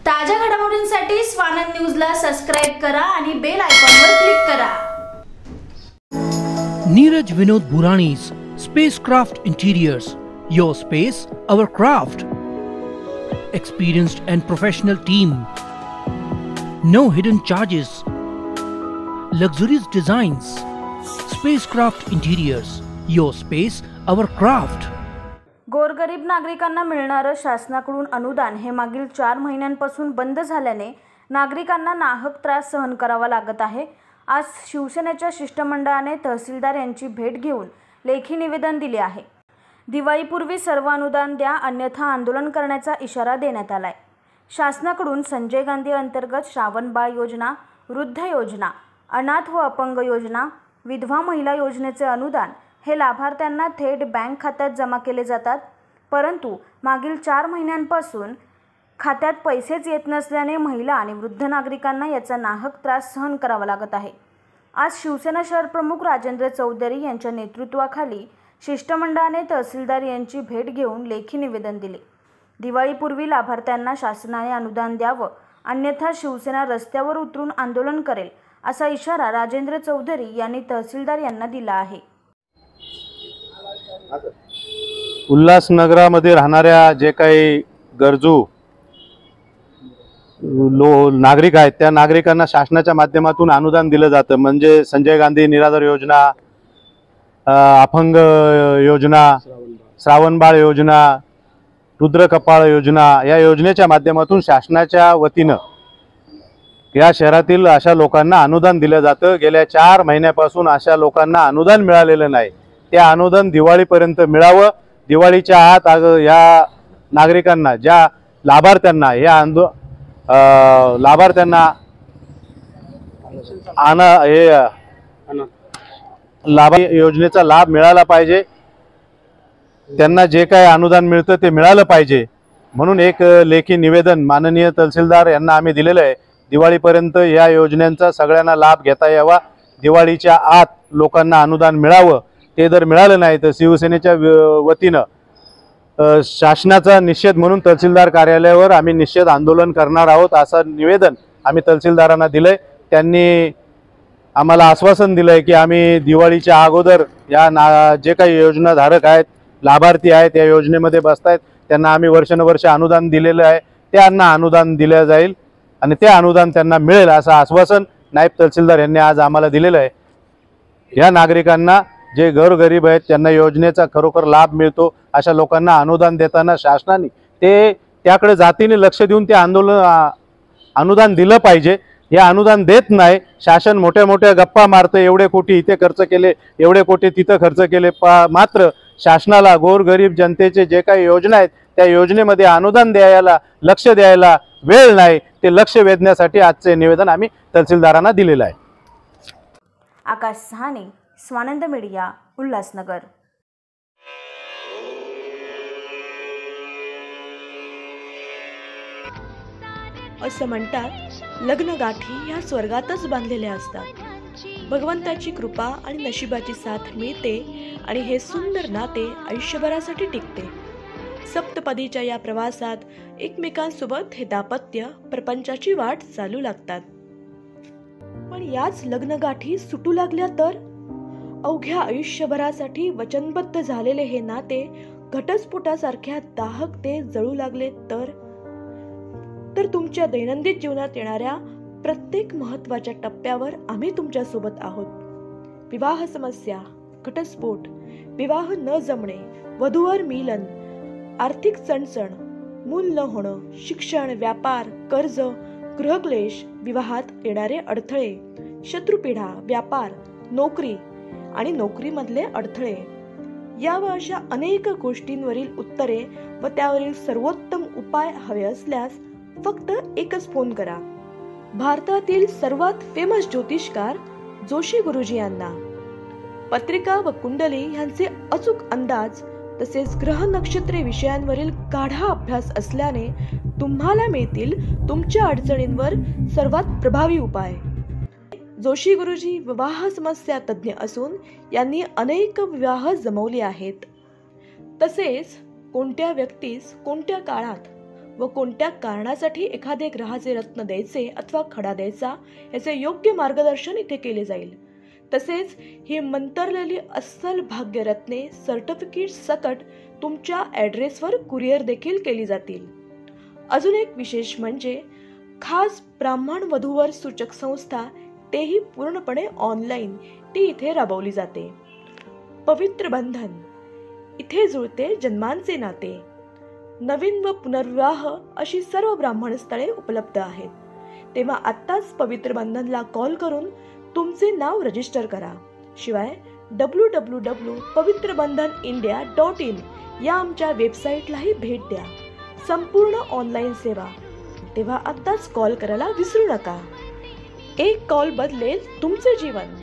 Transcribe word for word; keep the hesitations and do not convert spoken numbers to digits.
ताज्या घडामोडींसाठी स्वानंद न्यूजला सबस्क्राइब करा आणि बेल आयकॉनवर क्लिक करा. Neeraj Vinod Burani's Spacecraft Interiors. Your space, our craft. Experienced and professional team. No hidden charges. Luxurious designs. Spacecraft Interiors. Your space, our craft. गोरगरीब नागरिकांना मिळणारं शासनाकडून अनुदान हे मागील चार महिन्यांपासून बंद झाल्याने नागरिकांना नाहक त्रास सहन करावा लागत आहे. आज शिवसेनेच्या शिष्टमंडळाने तहसीलदार यांची भेट घेऊन लेखी निवेदन दिले आहे. दिवाळीपूर्वी सर्व अनुदान द्या, अन्यथा आंदोलन करण्याचा इशारा देण्यात आलाय. शासनाकडून संजय गांधी अंतर्गत श्रावण बाळ योजना, वृद्ध योजना, अनाथ व अपंग योजना, विधवा महिला योजनेचे अनुदान हे लाभार्थ्यांना थेट बँक खात्यात जमा केले जातात. परंतु मागील चार महिन्यांपासून खात्यात पैसेच येत नसल्याने महिला आणि वृद्ध नागरिकांना याचा नाहक त्रास सहन करावा लागत आहे. आज शिवसेना शहर प्रमुख राजेंद्र चौधरी यांच्या नेतृत्वाखाली शिष्टमंडळाने तहसीलदार यांची भेट घेऊन लेखी निवेदन दिले. दिवाळीपूर्वी लाभार्थ्यांना शासनाने अनुदान द्यावं, अन्यथा शिवसेना रस्त्यावर उतरून आंदोलन करेल असा इशारा राजेंद्र चौधरी यांनी तहसीलदार यांना दिला आहे. उल्हासनगरामध्ये राहणाऱ्या जे काही गरजू लो नागरिक आहेत त्या नागरिकांना शासनाच्या माध्यमातून अनुदान दिलं जातं. म्हणजे संजय गांधी निराधार योजना, अपंग योजना, श्रावणबाळ योजना, रुद्रकपाळ योजना या योजनेच्या माध्यमातून शासनाच्या वतीनं या शहरातील अशा लोकांना अनुदान दिलं जातं. गेल्या चार महिन्यापासून अशा लोकांना अनुदान मिळालेलं नाही. ते अनुदान दिवाळीपर्यंत मिळावं. दिवाळीच्या आत या नागरिकांना, ज्या लाभार्थ्यांना या आंदो लाभार्थ्यांना आन हे लाभ योजनेचा लाभ मिळाला पाहिजे. त्यांना जे काही अनुदान मिळतं ते मिळालं पाहिजे म्हणून एक लेखी निवेदन माननीय तहसीलदार यांना आम्ही दिलेलं आहे. दिवाळीपर्यंत या योजनेचा सगळ्यांना लाभ घेता यावा. दिवाळीच्या आत लोकांना अनुदान मिळावं. ते जर मिळालं नाही तर शिवसेनेच्या वतीनं शासनाचा निषेध म्हणून तहसीलदार कार्यालयावर आम्ही निषेध आंदोलन करणार आहोत असं निवेदन आम्ही तहसीलदारांना दिलंय. त्यांनी आम्हाला आश्वासन दिलंय की आम्ही दिवाळीच्या अगोदर या ना जे काही योजनाधारक आहेत, लाभार्थी आहेत, या योजनेमध्ये बसतायत त्यांना आम्ही वर्षानुवर्ष अनुदान दिलेलं आहे. त्यांना अनुदान दिलं जाईल आणि ते अनुदान त्यांना मिळेल असं आश्वासन नायब तहसीलदार यांनी आज आम्हाला दिलेलं आहे. या नागरिकांना जे गोरगरीब आहेत त्यांना योजनेचा खरोखर लाभ मिळतो अशा लोकांना अनुदान देताना शासनाने ते त्याकडे जातीने लक्ष देऊन ते आंदोलन अनुदान दिलं पाहिजे. हे अनुदान देत नाही. शासन मोठ्या मोठ्या गप्पा मारतं, एवढे कोटी इथे खर्च केले, एवढे कोटी तिथं खर्च केले. मात्र शासनाला गोरगरीब जनतेचे जे काही योजना आहेत त्या योजनेमध्ये अनुदान द्यायला, लक्ष द्यायला वेळ नाही. ते लक्ष वेधण्यासाठी आजचे निवेदन आम्ही तहसीलदारांना दिलेलं आहे. आकाश सहाने, स्वानंद मीडिया, उल्हासनगर. असं म्हणतात, लग्न गाठी ह्या स्वर्गातच बांधलेल्या असतात. भगवंताची कृपा आणि नशिबाची साथ मिळते आणि हे सुंदर नाते आयुष्यभरासाठी टिकते. सप्तपदीच्या या प्रवासात एकमेकांसोबत हे दाम्पत्य प्रपंचाची वाट चालू लागतात. पण याच लग्न गाठी सुटू लागल्या तर अवघ्या आयुष्यभरासाठी वचनबद्ध झालेले हे नाते घटस्फोटासारख्या दाहक ते जळू लागले तर तर तुमच्या दैनंदिन जीवनात येणाऱ्या प्रत्येक महत्त्वाच्या टप्प्यावर आम्ही तुमच्या सोबत आहोत. विवाह समस्या, घटस्फोट, विवाह न जमणे, वधूवर मिलन, आर्थिक चणचण, मूल न होणं, शिक्षण, व्यापार, कर्ज, गृहक्लेश, विवाहात येणारे अडथळे, शत्रुपीढा, व्यापार, नोकरी आणि नोकरीमधले अडथळे या व अशा अनेक गोष्टींवरील उत्तरे व त्यावरील सर्वोत्तम उपाय हवे असल्यास फक्त एकच फोन करा. भारतातील सर्वात फेमस ज्योतिषकार जोशी गुरुजी यांना. पत्रिका व कुंडली यांचे अचूक अंदाज तसेच ग्रह नक्षत्रे विषयांवरील गाढा अभ्यास असल्याने तुम्हाला मिळतील तुमच्या अडचणींवर सर्वात प्रभावी उपाय. जोशी गुरुजी विवाह समस्या तज्ञ असून यांनी अनेक विवाह जमवले आहेत. तसेच कोणत्या व्यक्तीस कोणत्या काळात व कोणत्या कारणासाठी एखादे ग्रहाचे रत्न द्यायचे अथवा खडा द्यायचा याचे योग्य मार्गदर्शन इथे केले जाईल. तसेच ही मंतरलेली अस्सल भाग्यरत्ने सर्टिफिकेट सकट तुमच्या ॲड्रेसवर कुरिअर देखील केली जातील. अजून एक विशेष म्हणजे खास ब्राह्मण वधूवर सूचक संस्था, तेही पूर्णपणे ऑनलाईन, ती इथे राबवली जाते. पवित्र बंधन, इथे जुळते जन्मांचे नाते. नवीन व पुनर्विवाह अशी सर्व ब्राह्मण स्थळे उपलब्ध आहेत. तेव्हा आत्ताच पवित्र बंधनला कॉल करून तुमचे नाव रजिस्टर करा. शिवाय डब्ल्यू डब्ल्यू डब्ल्यू डॉट पवित्र बंधन इंडिया डॉट इन या आमच्या वेबसाईटलाही भेट द्या. संपूर्ण ऑनलाईन सेवा. तेव्हा आत्ताच कॉल करायला विसरू नका. एक कॉल बदलेल तुमचे जीवन.